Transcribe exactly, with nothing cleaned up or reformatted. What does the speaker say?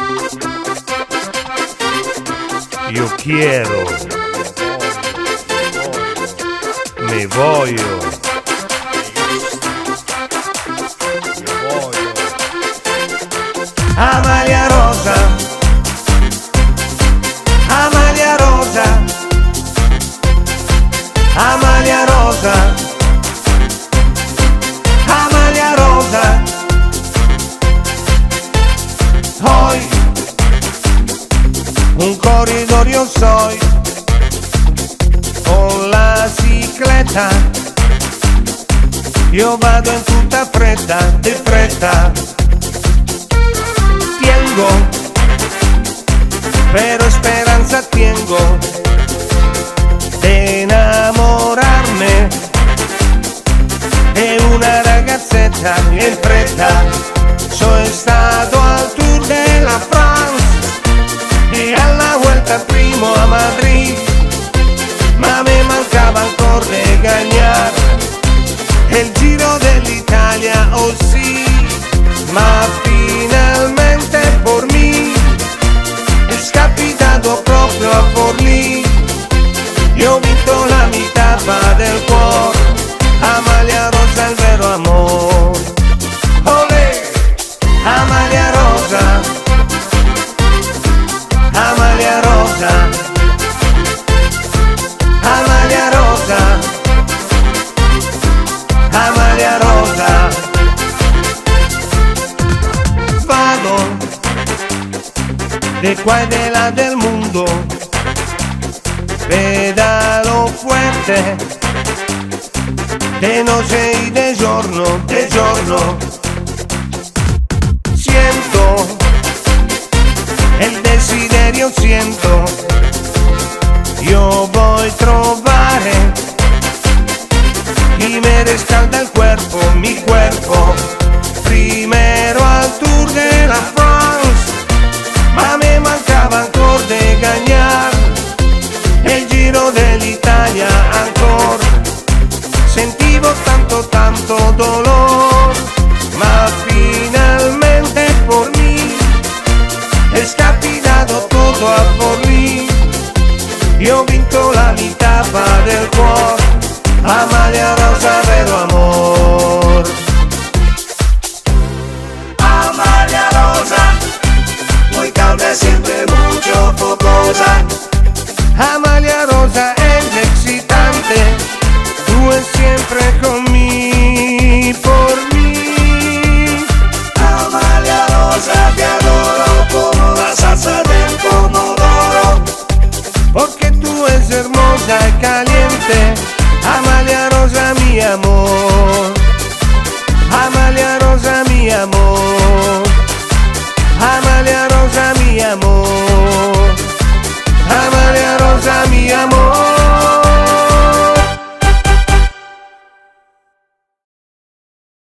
Yo quiero, me voglio, Amalia Rosa, Amalia Rosa, Amalia Rosa, Amalia Rosa. Hoy un corridoio soy con la cicletta, io vado in tutta fretta, di fretta. Tengo, pero speranza tengo de enamorarme de una ragazzetta in fretta. Sono stato al Tour de la France e alla vuelta primo a Madrid, ma me mancava ancora de ganar el Giro dell'Italia, oh sì, ma finalmente por mí es capitato proprio a Forlì. Io ho vinto la mità del cuore, Amalia Rosa il vero amore. Olè, Amalia Rosa, Amalia Rosa, Amalia Rosa, Amalia Rosa. Vado de qua e de là del mundo, pedalo fuerte, de noche y de giorno, de giorno. Siento el desiderio, siento, io voy trovare y me descalda el cuerpo, mi cuerpo. Primero al Tour de la France, ma me mancava ancora de ganar el Giro dell'Italia ancora. Sentivo tanto tanto dolor, ma finalmente por mí es capitato todo a Forlì. Io ho vinto la mitad del cuore, Amalia Rosa vero amor. Amalia Rosa, muy calma, siempre mucho focosa. Amalia Rosa es excitante, tú es siempre conmigo, por mí. Amalia Rosa, te adoro como la salsa del pomodoro, porque tú es hermosa y caliente. Amalia Rosa, mi amor. Amalia Rosa, mi amor. Amalia Rosa, mi amor. Amalia Rosa, mi amor.